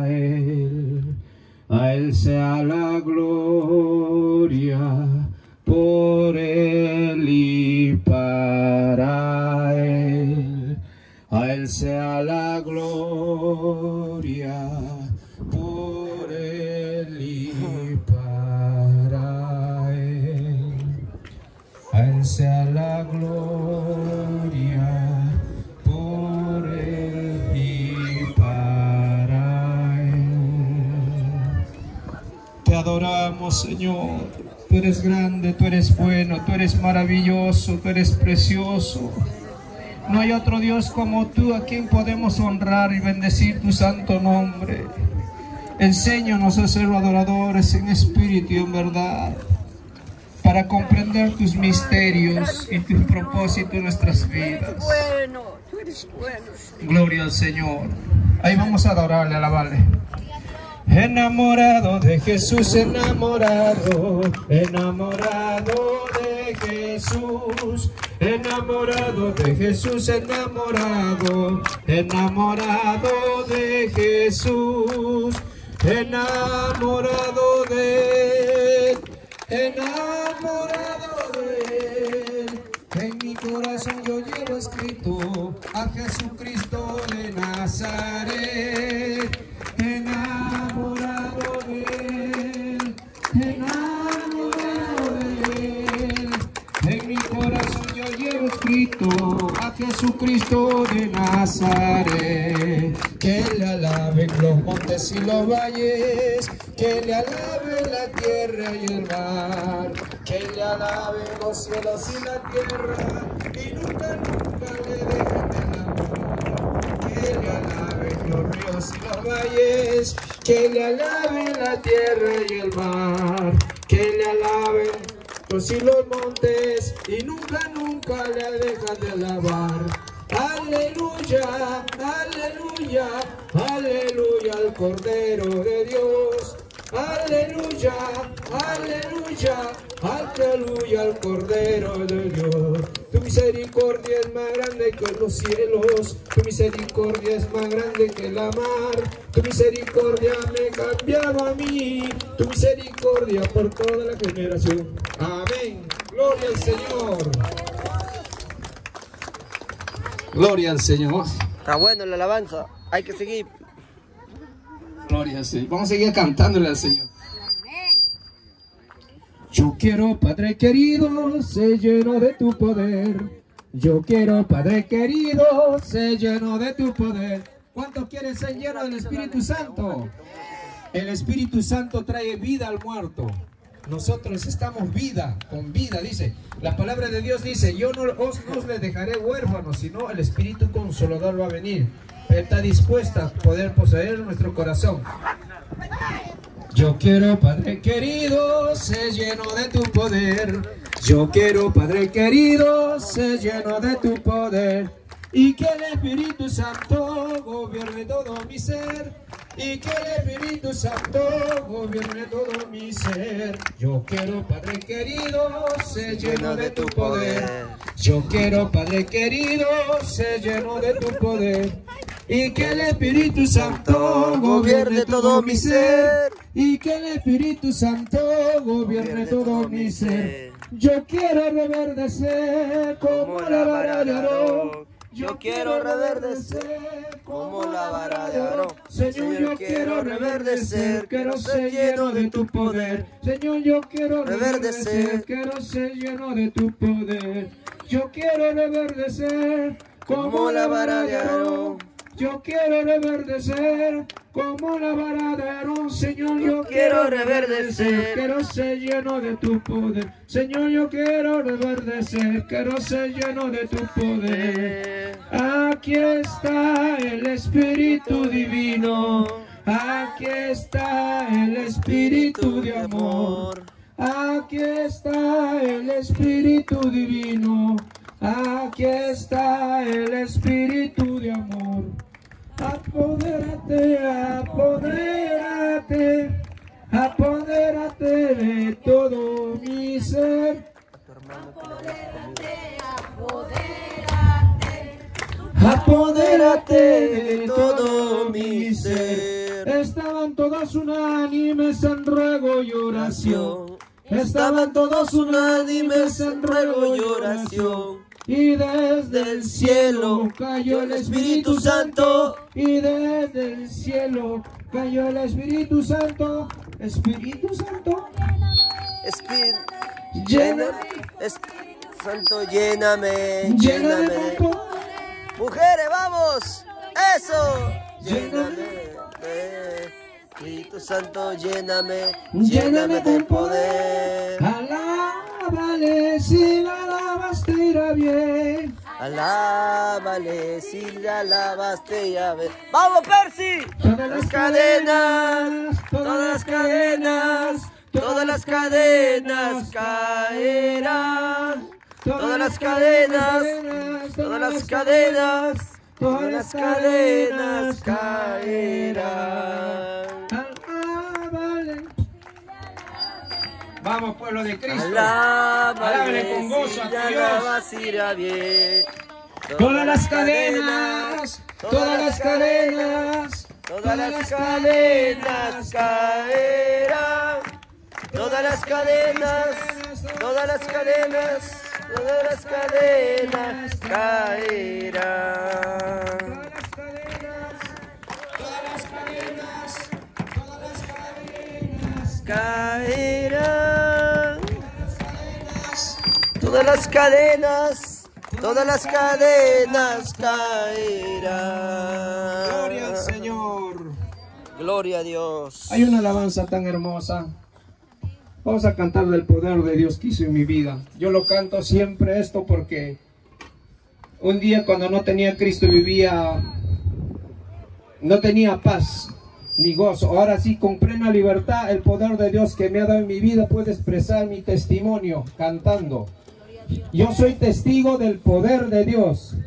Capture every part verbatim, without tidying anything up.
Él. A Él sea la gloria, por Él y para Él. A Él sea la gloria, por Él y para Él. A Él sea la gloria, por Él y para Él. Te adoramos, Señor. Tú eres grande, tú eres bueno, tú eres maravilloso, tú eres precioso. No hay otro Dios como tú a quien podemos honrar y bendecir tu santo nombre. Enséñanos a ser adoradores en espíritu y en verdad, para comprender tus misterios y tus propósitos en nuestras vidas. Gloria al Señor. Ahí vamos a adorarle, alabarle. Enamorado de Jesús, enamorado, enamorado de Jesús, enamorado de Jesús, enamorado, enamorado de Jesús, enamorado de Él, enamorado de Él. En mi corazón yo llevo escrito a Jesucristo de Nazaret. Enamorado de Él, enamorado de Él. En mi corazón yo llevo escrito a Jesucristo de Nazaret. Que le alaben los montes y los valles, que le alaben la tierra y el mar, que le alaben los cielos y la tierra, y nunca, nunca le dejen de alabar. Que le alaben los ríos y los valles, que le alaben la tierra y el mar, que le alaben los y los montes, y nunca, nunca le dejan de alabar. Aleluya, aleluya, aleluya al Cordero de Dios. Aleluya, aleluya, aleluya al Cordero de Dios. Tu misericordia es más grande que los cielos, tu misericordia es más grande que la mar, tu misericordia me ha cambiado a mí, tu misericordia por toda la generación. Amén. Gloria al Señor. Gloria al Señor. Está bueno la alabanza, hay que seguir. Gloria al Señor. Vamos a seguir cantándole al Señor. Yo quiero, Padre querido, ser lleno de tu poder. Yo quiero, Padre querido, ser lleno de tu poder. ¿Cuántos quieren ser llenos del Espíritu Santo? El Espíritu Santo trae vida al muerto. Nosotros estamos vida, con vida, dice. La palabra de Dios dice, yo no os, no os les dejaré huérfanos, sino el Espíritu Consolador va a venir. Él está dispuesto a poder poseer nuestro corazón. Yo quiero, Padre querido, ser lleno de tu poder. Yo quiero, Padre querido, ser lleno de tu poder. Y que el Espíritu Santo gobierne todo mi ser. Y que el Espíritu Santo gobierne todo mi ser. Yo quiero, Padre querido, ser lleno de tu poder. Yo quiero, Padre querido, ser lleno de tu poder. Y que el Espíritu Santo gobierne todo mi ser. Y que el Espíritu Santo gobierne todo mi ser. Yo quiero reverdecer como la vara de Aarón. Yo quiero reverdecer como la vara de Aarón. Señor, yo quiero reverdecer, quiero ser lleno de tu poder. Señor, yo quiero reverdecer, quiero ser lleno de tu poder. Yo quiero reverdecer como la vara de Aarón. Yo quiero reverdecer como la vara de Aarón. Señor, yo quiero reverdecer, quiero ser lleno de tu poder. Señor, yo quiero reverdecer, quiero ser lleno de tu poder. Aquí está el Espíritu Divino, aquí está el Espíritu de amor, aquí está el Espíritu Divino, aquí está el Espíritu de amor. Apodérate, apodérate, apodérate de todo mi ser. Apodérate, apodérate, Apodérate de todo mi ser. Estaban todos unánimes en ruego y oración. Estaban todos unánimes en ruego y oración. Y desde el cielo cayó el Espíritu Santo. Y desde el cielo cayó el Espíritu Santo. Espíritu Santo, Espíritu, lléname, Santo, lléname, lléname lléname. de poder. Mujeres, vamos, eso. Lléname. Lléname, Espíritu Santo, lléname, Lléname lléname de poder. Alábale, si la alabas te irá bien. Alábale, si le alabas te llave. ¡Vamos, Percy! Todas Las cadenas, todas las cadenas, todas las cadenas caerán. Todas las cadenas, todas las cadenas, todas las cadenas caerán. Alábale. Vamos, pueblo de Cristo. Alábale, Alábale con gozo a si le tu Dios. alabas irá bien. Todas las cadenas, todas las cadenas, todas las cadenas caerán. Todas las cadenas, todas las cadenas, todas las cadenas caerán. Todas las cadenas, todas las cadenas, Caerán. Todas las cadenas, todas las cadenas caerán. gloria al Señor. Gloria a Dios. Hay una alabanza tan hermosa. Vamos a cantar del poder de Dios que hizo en mi vida. Yo lo canto siempre esto porque un día cuando no tenía Cristo vivía, no tenía paz ni gozo. Ahora sí, con plena libertad, el poder de Dios que me ha dado en mi vida puede expresar mi testimonio cantando. Yo soy testigo del poder de Dios.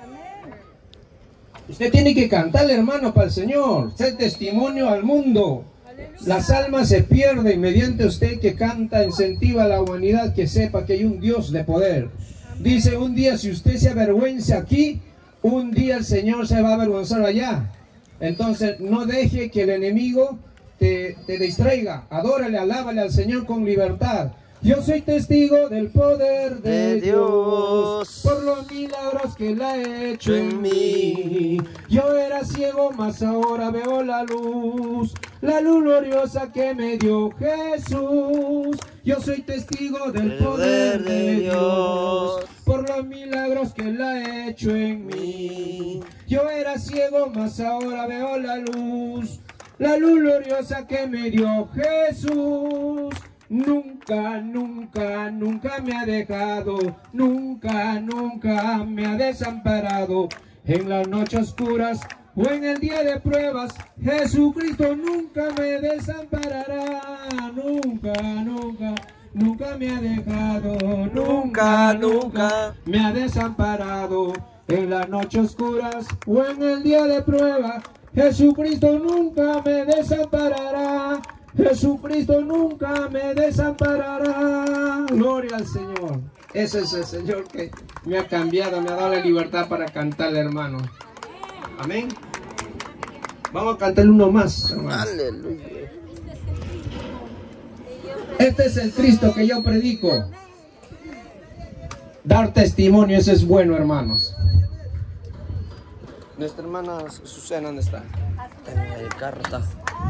Usted tiene que cantar, hermano, para el Señor. Ser testimonio al mundo. Las almas se pierden mediante usted que canta, incentiva a la humanidad que sepa que hay un Dios de poder. Dice, un día si usted se avergüenza aquí, un día el Señor se va a avergonzar allá. Entonces no deje que el enemigo te, te distraiga. Adórale, alábale al Señor con libertad. Yo soy testigo del poder de, De Dios, Dios, por los milagros que Él ha hecho en en mí. mí. Yo era ciego, mas ahora veo la luz, la luz gloriosa que me dio Jesús. Yo soy testigo del El poder poder de de Dios, Dios, por los milagros que Él ha hecho en mí. Yo era ciego, mas ahora veo la luz, la luz gloriosa que me dio Jesús. Nunca, nunca, nunca me ha dejado, nunca, nunca me ha desamparado. En las noches oscuras o en el día de pruebas, Jesucristo nunca me desamparará. Nunca, nunca, nunca me ha dejado, nunca, nunca me ha desamparado. En las noches oscuras o en el día de prueba, Jesucristo nunca me desamparará. Jesucristo nunca me desamparará. Gloria al Señor. Ese es el Señor que me ha cambiado, me ha dado la libertad para cantarle, hermano. Amén. Vamos a cantarle uno más, hermano. Aleluya. Este es el Cristo que yo predico. Dar testimonio, eso es bueno, hermanos. Nuestra hermana Susana, ¿dónde está? En el carro está.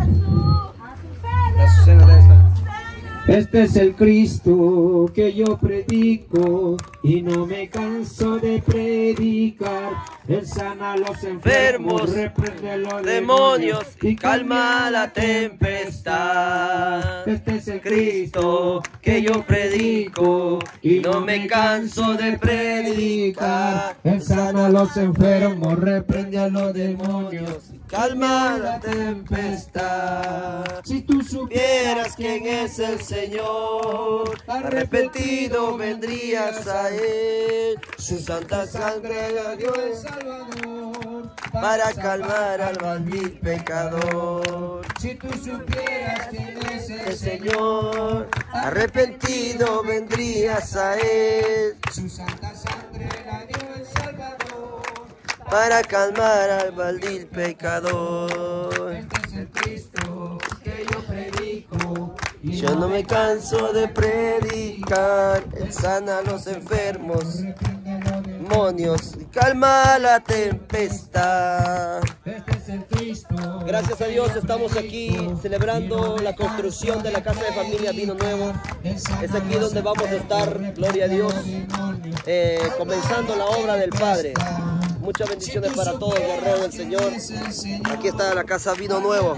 La Susana de esta. Este es el Cristo que yo predico y no me canso de predicar. Él sana a los enfermos, Enfermos, reprende a los demonios y calma la tempestad. Este es el Cristo que yo predico y no me canso de predicar. Él sana a los enfermos, reprende a los demonios, Calma la tempestad. Si tú supieras Vieras quién es el Señor, arrepentido vendrías a Él. Su santa sangre la dio el el Salvador para calmar al vil pecador. Si tú supieras quién es el El Señor, arrepentido vendrías a Él su santa sangre la dio el Salvador. para calmar al vil pecador. Este es el el Cristo que yo predico. Y Yo no me canso de predicar, Él sana a los enfermos, demonios, y calma la tempestad. Este es el Cristo. Gracias a Dios estamos aquí celebrando la construcción de la Casa de Familia Vino Nuevo. Es aquí donde vamos a estar, gloria a Dios, eh, comenzando la obra del Padre. Muchas bendiciones para todos, guerreros del Señor. Aquí está la Casa Vino Nuevo.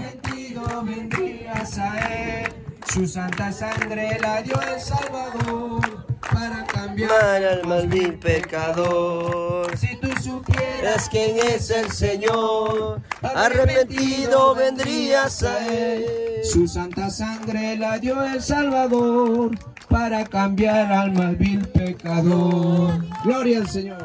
Su santa sangre la dio el Salvador para cambiar al mal vil pecador. Si tú supieras Es quién es el Señor, arrepentido vendrías a Él. su santa sangre la dio el Salvador para cambiar al más vil pecador. Gloria al Señor.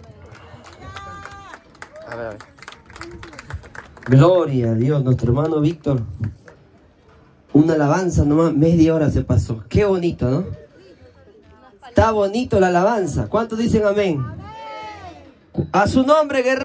A ver, a ver. Gloria a Dios, nuestro hermano Víctor. Una alabanza nomás, media hora se pasó. Qué bonito, ¿no? Está bonito la alabanza. ¿Cuántos dicen amén? A su nombre, guerrero.